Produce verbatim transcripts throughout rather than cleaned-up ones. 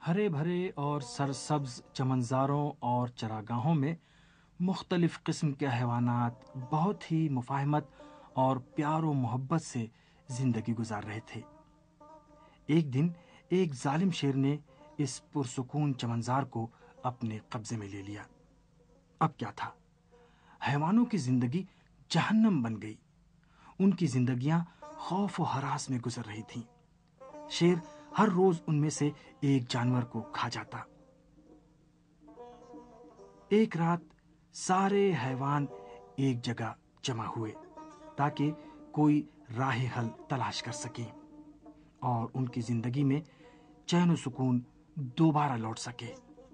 ہرے بھرے اور سرسبز چمنزاروں اور چراگاہوں میں مختلف قسم کے حیوانات بہت ہی مفاہمت اور پیار و محبت سے زندگی گزار رہے تھے۔ ایک دن ایک ظالم شیر نے اس پرسکون چمنزار کو اپنے قبضے میں لے لیا۔ اب کیا تھا؟ حیوانوں کی زندگی جہنم بن گئی۔ ان کی زندگیاں خوف و ہراس میں گزر رہی تھیں۔ شیر ہر روز ان میں سے ایک جانور کو کھا جاتا۔ ایک رات سارے حیوان ایک جگہ جمع ہوئے تاکہ کوئی راہ حل تلاش کر سکیں اور ان کی زندگی میں چین و سکون دوبارہ لوٹ سکے۔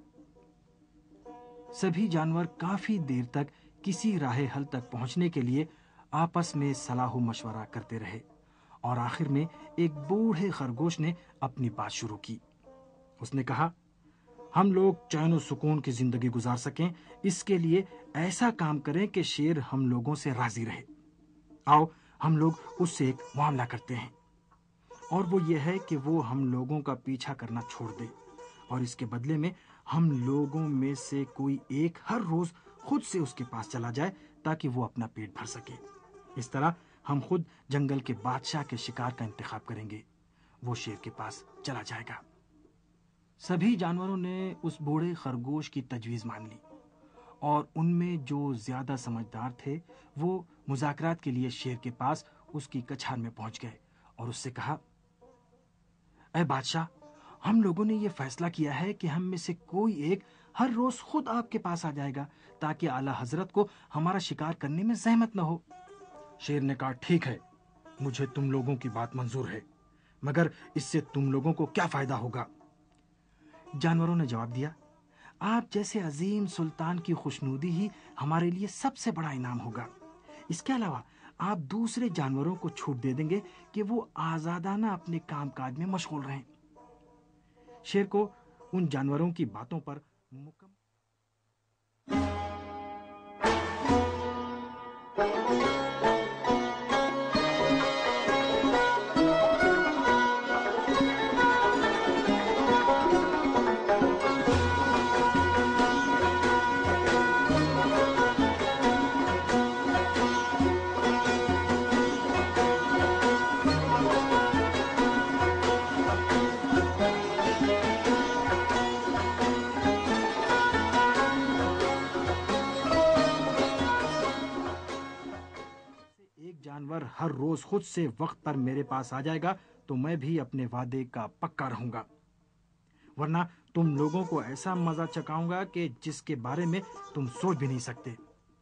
سبھی جانور کافی دیر تک کسی راہ حل تک پہنچنے کے لیے آپس میں صلاح و مشورہ کرتے رہے اور آخر میں ایک بوڑھے خرگوش نے اپنی بات شروع کی۔ اس نے کہا، ہم لوگ چین و سکون کی زندگی گزار سکیں، اس کے لیے ایسا کام کریں کہ شیر ہم لوگوں سے راضی رہے۔ آؤ ہم لوگ اس سے ایک معاملہ کرتے ہیں، اور وہ یہ ہے کہ وہ ہم لوگوں کا پیچھا کرنا چھوڑ دے اور اس کے بدلے میں ہم لوگوں میں سے کوئی ایک ہر روز خود سے اس کے پاس چلا جائے تاکہ وہ اپنا پیٹ بھر سکے۔ اس طرح ہم خود جنگل کے بادشاہ کے شکار کا انتخاب کریں گے۔ وہ شیر کے پاس چلا جائے گا۔ سبھی جانوروں نے اس بوڑھے خرگوش کی تجویز مان لی اور ان میں جو زیادہ سمجھدار تھے وہ مذاکرات کے لیے شیر کے پاس اس کی کچھار میں پہنچ گئے اور اس سے کہا، اے بادشاہ، ہم لوگوں نے یہ فیصلہ کیا ہے کہ ہم میں سے کوئی ایک ہر روز خود آپ کے پاس آ جائے گا تاکہ اعلیٰ حضرت کو ہمارا شکار کرنے میں زحمت نہ ہو۔ شیر نے کہا، ٹھیک ہے، مجھے تم لوگوں کی بات منظور ہے، مگر اس سے تم لوگوں کو کیا فائدہ ہوگا؟ جانوروں نے جواب دیا، آپ جیسے عظیم سلطان کی خوشنودی ہی ہمارے لیے سب سے بڑا انعام ہوگا۔ اس کے علاوہ آپ دوسرے جانوروں کو چھوٹ دے دیں گے کہ وہ آزادانہ اپنے کام کاج میں مشغول رہیں۔ شیر کو ان جانوروں کی باتوں پر مکمل جانور ہر روز خود سے وقت پر میرے پاس آ جائے گا تو میں بھی اپنے وعدے کا پکا رہوں گا، ورنہ تم لوگوں کو ایسا مزہ چکھاؤں گا کہ جس کے بارے میں تم سوچ بھی نہیں سکتے۔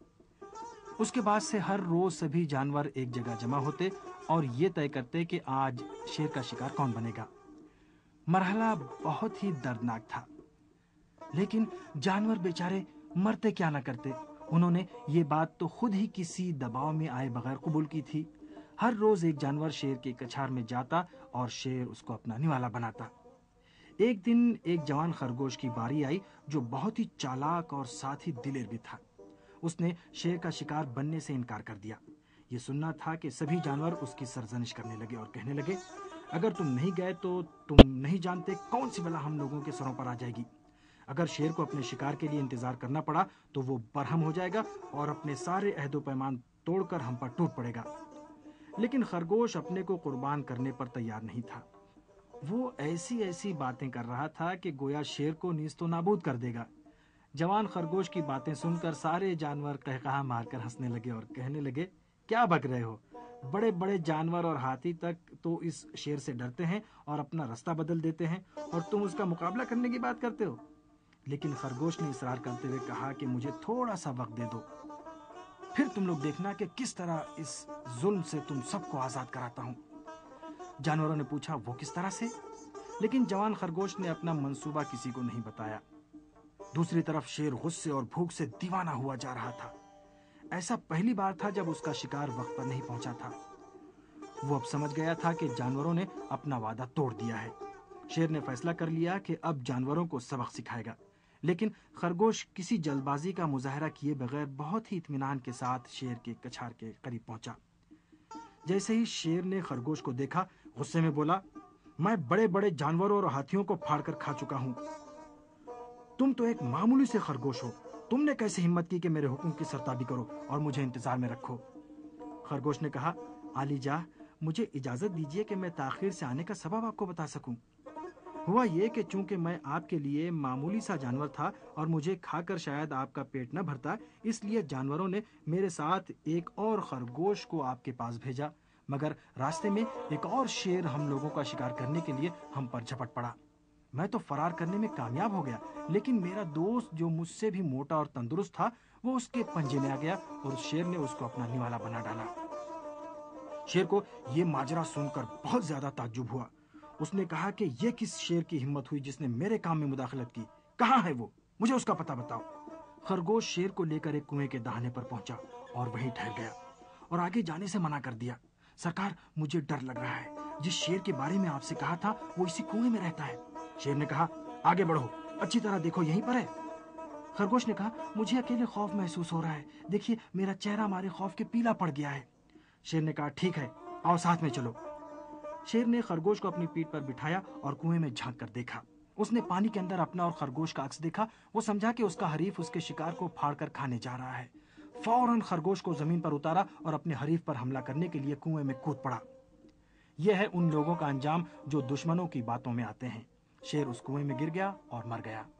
اس کے بعد سے ہر روز سبھی جانور ایک جگہ جمع ہوتے اور یہ طے کرتے کہ آج شیر کا شکار کون بنے گا۔ مرحلہ بہت ہی دردناک تھا، لیکن جانور بیچارے مرتے کیا نہ کرتے۔ انہوں نے یہ بات تو خود ہی کسی دباؤ میں آئے بغیر قبول کی تھی۔ ہر روز ایک جانور شیر کی کچھار میں جاتا اور شیر اس کو اپنا نوالا بناتا۔ ایک دن ایک جوان خرگوش کی باری آئی جو بہت ہی چالاک اور ساتھ ہی دلیر بھی تھا۔ اس نے شیر کا شکار بننے سے انکار کر دیا۔ یہ سننا تھا کہ سبھی جانور اس کی سرزنش کرنے لگے اور کہنے لگے، اگر تم نہیں گئے تو تم نہیں جانتے کون سی بلا ہم لوگوں کے سروں پر آ جائے گی۔ اگر شیر کو اپنے شکار کے لیے انتظار کرنا پڑا تو وہ برہم ہو جائے گا اور اپنے سارے عہد و پیمان توڑ کر ہم پر ٹوٹ پڑے گا۔ لیکن خرگوش اپنے کو قربان کرنے پر تیار نہیں تھا۔ وہ ایسی ایسی باتیں کر رہا تھا کہ گویا شیر کو نیست و نابود کر دے گا۔ جوان خرگوش کی باتیں سن کر سارے جانور قہقہا مار کر ہنسنے لگے اور کہنے لگے، کیا بک رہے ہو؟ بڑے بڑے جانور اور ہاتھی تک تو اس شیر سے ڈرتے ہیں اور اپنا رستہ بدل دیتے ہیں، اور تم اس کا مقابلہ کرنے کی بات کرتے ہو؟ لیکن خرگوش نے اصرار کرتے ہوئے کہا کہ مجھے تھوڑا سا وقت دے دو، پھر تم لوگ دیکھنا کہ کس طرح اس ظلم سے تم سب کو آزاد کراتا ہوں۔ جانوروں نے پوچھا، وہ کس طرح سے؟ لیکن جوان خرگوش نے اپنا منصوبہ کسی کو نہیں بتایا۔ دوسری طرف شیر غصے اور بھوک سے دیوانہ ہوا جا رہا تھا۔ ایسا پہلی بار تھا جب اس کا شکار وقت پر نہیں پہنچا تھا۔ وہ اب سمجھ گیا تھا کہ جانوروں نے اپنا وعدہ توڑ دیا ہے۔ شیر نے فیصلہ کر لیا کہ اب جانوروں کو سبق سکھائے گا، لیکن خرگوش کسی جلد بازی کا مظاہرہ کیے بغیر بہت ہی اطمینان کے ساتھ شیر کے کچھار کے قریب پہنچا۔ جیسے ہی شیر نے خرگوش کو دیکھا، غصے میں بولا، मैं बड़े बड़े जानवरों और हाथियों को फाड़ कर खा चुका हूं। तुम तो एक मामूली से खरगोश हो। तुमने कैसे हिम्मत की कि मेरे हुक्म की सरताबी करो और मुझे इंतजार में रखो? खरगोश ने कहा, आलीजा, मुझे इजाजत दीजिए कि मैं ताखिर से आने का सबब आपको बता सकूं। हुआ ये कि चूंकि मैं आपके लिए मामूली सा जानवर था और मुझे खाकर शायद आपका पेट न भरता, इसलिए जानवरों ने मेरे साथ एक और खरगोश को आपके पास भेजा। मगर रास्ते में एक और शेर हम लोगों का शिकार करने के लिए हम पर झपट पड़ा। मैं तो फरार करने में कामयाब हो गया, लेकिन मेरा दोस्त जो मुझसे भी मोटा और तंदुरुस्त था, वो उसके पंजे में आ गया और उस शेर ने उसको अपना निवाला बना डाला। शेर को ये माजरा सुनकर बहुत ज्यादा ताज्जुब हुआ। उसने कहा कि ये किस शेर की हिम्मत हुई जिसने मेरे काम में मुदाखलत की? कहाँ है वो? मुझे उसका पता बताओ। खरगोश शेर को लेकर एक कुएं के दहाने पर पहुंचा और वहीं ठहर गया और आगे जाने से मना कर दिया। सरकार, मुझे डर लग रहा है। जिस शेर के बारे में आपसे कहा था वो इसी कुएं में रहता है। शेर ने कहा, आगे बढ़ो, अच्छी तरह देखो, यहीं पर है। खरगोश ने कहा, मुझे अकेले खौफ महसूस हो रहा है। देखिए, मेरा चेहरा हमारे खौफ के पीला पड़ गया है। शेर ने कहा, ठीक है, आओ साथ में चलो। शेर ने खरगोश को अपनी पीठ पर बिठाया और कुएं में झांक कर देखा। उसने पानी के अंदर अपना और खरगोश का अक्स देखा। वो समझा कि उसका हरीफ उसके शिकार को फाड़ कर खाने जा रहा है। फौरन खरगोश को जमीन पर उतारा और अपने हरीफ पर हमला करने के लिए कुएं में कूद पड़ा। यह है उन लोगों का अंजाम जो दुश्मनों की बातों में आते हैं। शेर उस कुएं में गिर गया और मर गया।